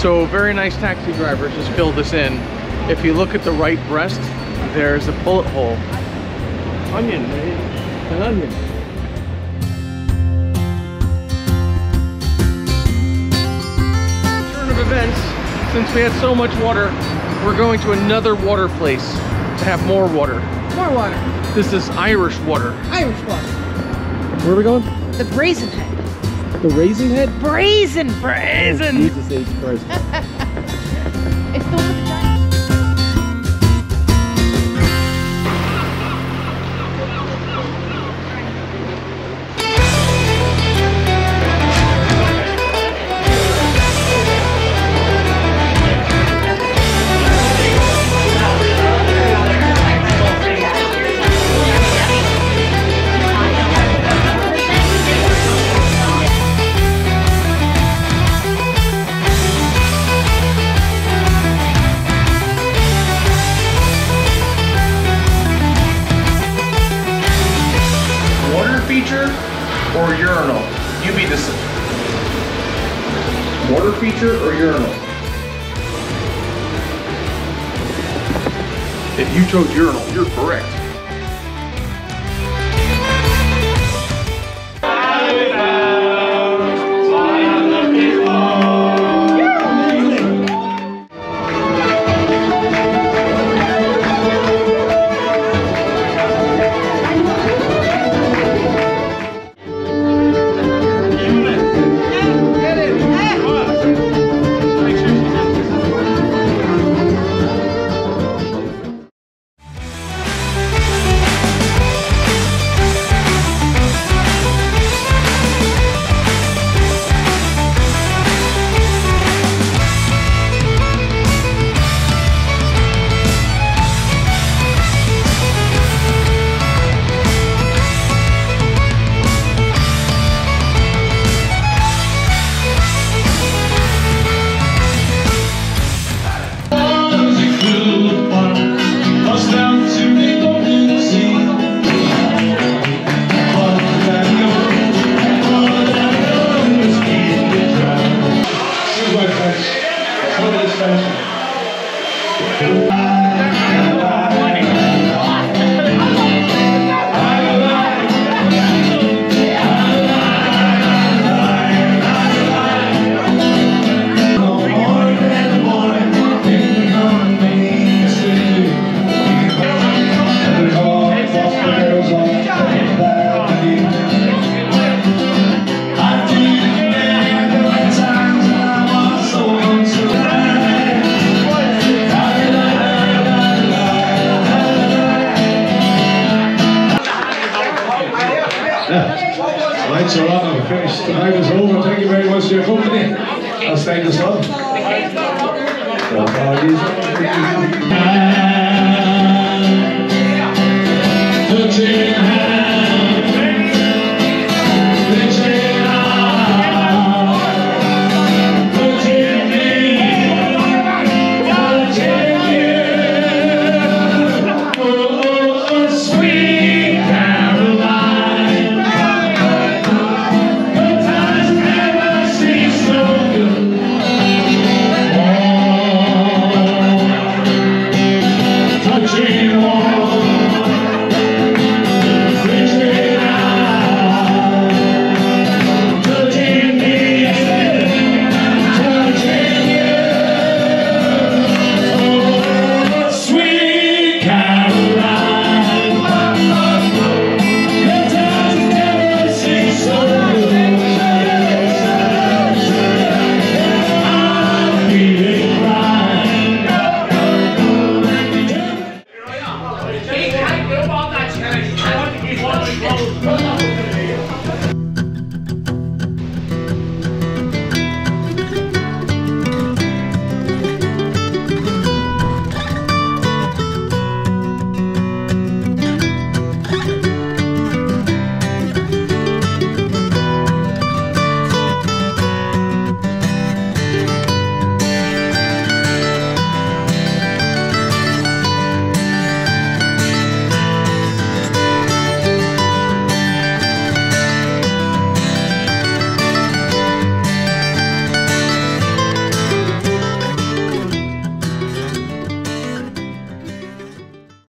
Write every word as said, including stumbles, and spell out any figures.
So very nice taxi drivers just filled this in. If you look at the right breast, there's a bullet hole. Onion, man. An onion. Turn of events, since we had so much water, we're going to another water place to have more water. More water. This is Irish water. Irish water. Where are we going? The Brazen Head. The Raisin Head? Brazen, Brazen. Oh, Jesus H. Christ. It's the one with the giant. Feature or urinal? You be the water feature or urinal? If you chose urinal, you're correct. Lights are on, I'm finished. The night is over. Thank you very much for your company. I'll stay this up.